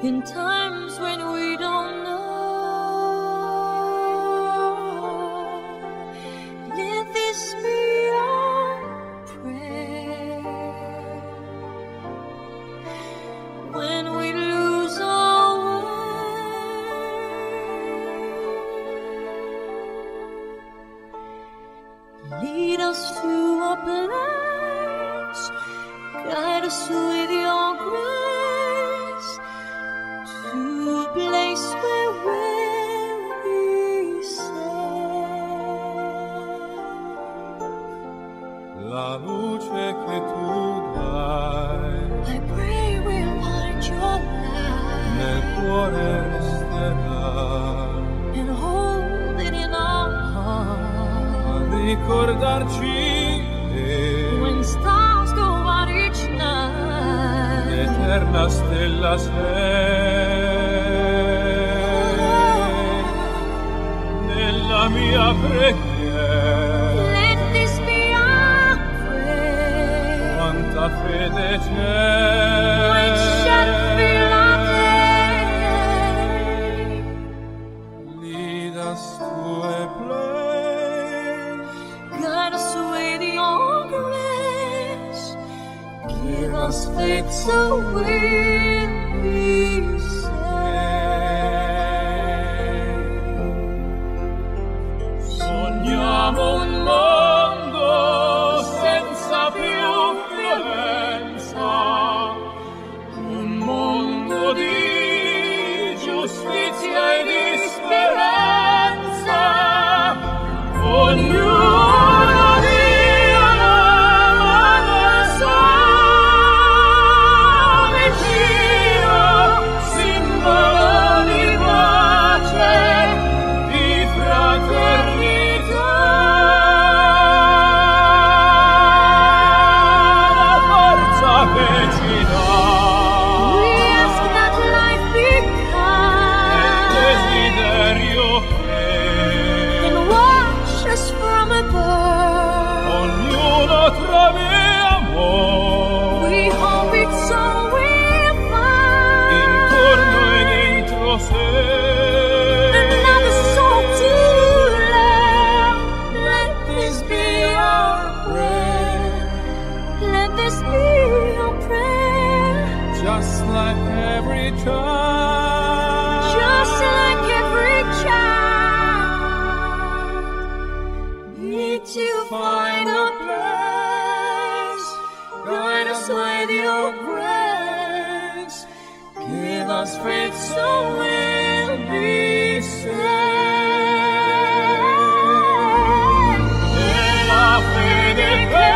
in times when we don't know. Let this be our prayer when we lose our way. Lead us to a place, guide us with your grace, to a place where we'll be safe. La luce che tu dai I pray we'll find your light nel cuore resterà, and hold it in our heart. a ricordarci When stars go out each night, l'eterna stella sei nella mia preghiera. let this be our prayer. Quanta fede When shall fill c'è, our day. lead us to a place, Guide us with your grace. Give us faith so we'll be safe. sogniamo un mondo senza più violenza, un mondo di giustizia e di speranza, ognuno dia la mano al sole Dio, simbolo di pace, di fraternità. La forza che ci dà We ask that life be il kind desiderio che and watch us from above. ognuno trovi amore We hope it's all we'll find. intorno e dentro sé. Another soul to love. Let this be our prayer. Let this be our prayer. Just like every child, Just like every child, need to find a place. Guide us with your grace. Give us faith so we'll be safe. e la fede che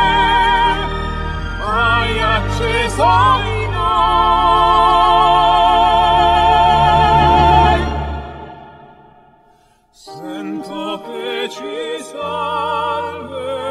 hai acceso in noi. Sento che ci salverà.